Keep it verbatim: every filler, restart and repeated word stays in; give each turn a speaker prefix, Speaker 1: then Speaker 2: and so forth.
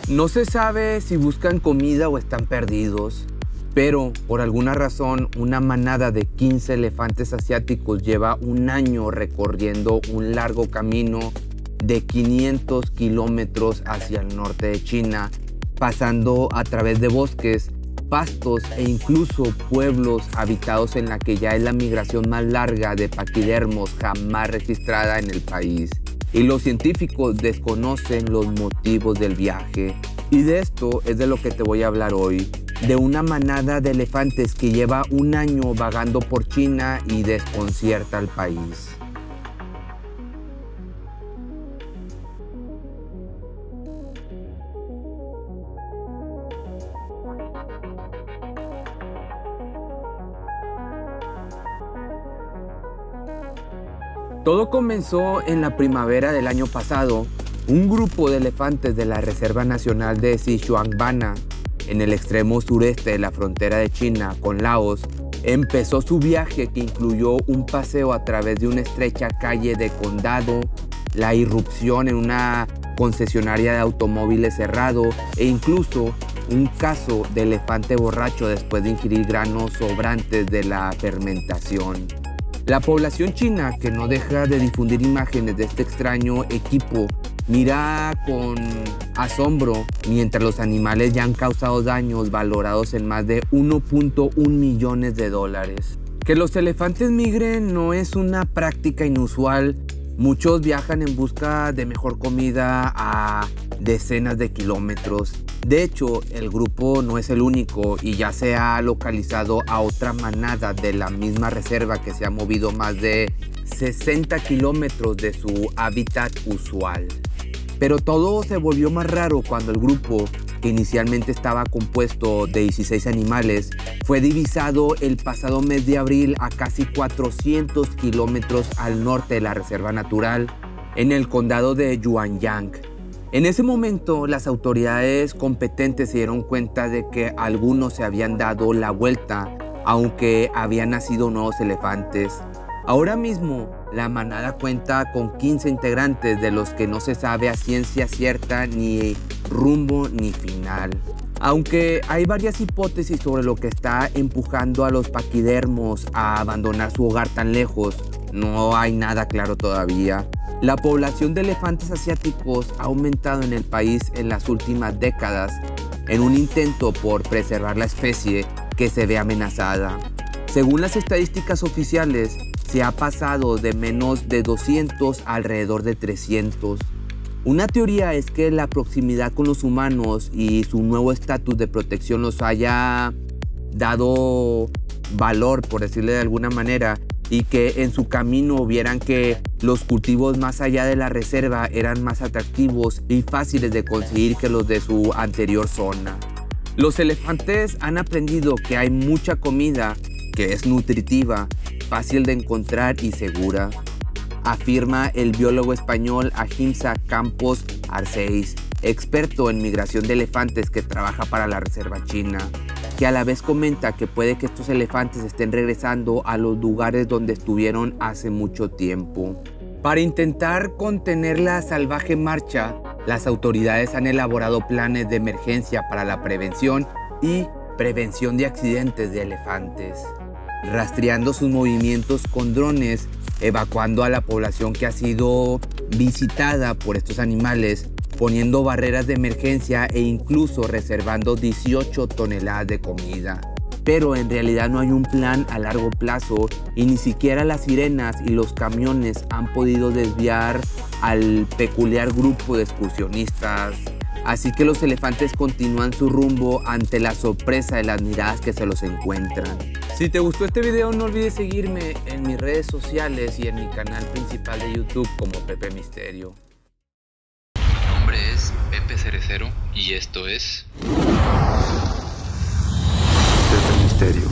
Speaker 1: No se sabe si buscan comida o están perdidos, pero por alguna razón una manada de quince elefantes asiáticos lleva un año recorriendo un largo camino de quinientos kilómetros hacia el norte de China, pasando a través de bosques, pastos e incluso pueblos habitados en la que ya es la migración más larga de paquidermos jamás registrada en el país. Y los científicos desconocen los motivos del viaje. Y de esto es de lo que te voy a hablar hoy, de una manada de elefantes que lleva un año vagando por China y desconcierta al país. Todo comenzó en la primavera del año pasado. Un grupo de elefantes de la Reserva Nacional de Xishuangbanna, en el extremo sureste de la frontera de China con Laos, empezó su viaje que incluyó un paseo a través de una estrecha calle de condado, la irrupción en una concesionaria de automóviles cerrado e incluso un caso de elefante borracho después de ingerir granos sobrantes de la fermentación. La población china, que no deja de difundir imágenes de este extraño equipo, mira con asombro mientras los animales ya han causado daños valorados en más de uno punto uno millones de dólares. Que los elefantes migren no es una práctica inusual. Muchos viajan en busca de mejor comida a decenas de kilómetros. De hecho, el grupo no es el único y ya se ha localizado a otra manada de la misma reserva que se ha movido más de sesenta kilómetros de su hábitat usual. Pero todo se volvió más raro cuando el grupo, que inicialmente estaba compuesto de dieciséis animales, fue divisado el pasado mes de abril a casi cuatrocientos kilómetros al norte de la reserva natural, en el condado de Yuanyang. En ese momento, las autoridades competentes se dieron cuenta de que algunos se habían dado la vuelta, aunque habían nacido nuevos elefantes. Ahora mismo, la manada cuenta con quince integrantes, de los que no se sabe a ciencia cierta ni rumbo ni final. Aunque hay varias hipótesis sobre lo que está empujando a los paquidermos a abandonar su hogar tan lejos, no hay nada claro todavía. La población de elefantes asiáticos ha aumentado en el país en las últimas décadas, en un intento por preservar la especie que se ve amenazada. Según las estadísticas oficiales, se ha pasado de menos de doscientos a alrededor de trescientos. Una teoría es que la proximidad con los humanos y su nuevo estatus de protección los haya dado valor, por decirle de alguna manera, y que en su camino vieran que los cultivos más allá de la reserva eran más atractivos y fáciles de conseguir que los de su anterior zona. Los elefantes han aprendido que hay mucha comida que es nutritiva, fácil de encontrar y segura, afirma el biólogo español Ahimsa Campos Arceis, experto en migración de elefantes que trabaja para la reserva china, que a la vez comenta que puede que estos elefantes estén regresando a los lugares donde estuvieron hace mucho tiempo. Para intentar contener la salvaje marcha, las autoridades han elaborado planes de emergencia para la prevención y prevención de accidentes de elefantes, rastreando sus movimientos con drones, evacuando a la población que ha sido visitada por estos animales, poniendo barreras de emergencia e incluso reservando dieciocho toneladas de comida. Pero en realidad no hay un plan a largo plazo y ni siquiera las sirenas y los camiones han podido desviar al peculiar grupo de excursionistas. Así que los elefantes continúan su rumbo ante la sorpresa de las miradas que se los encuentran. Si te gustó este video, no olvides seguirme en mis redes sociales y en mi canal principal de YouTube como Pepe Misterio.
Speaker 2: Mi nombre es Pepe Cerecero y esto es
Speaker 3: Pepe Misterio.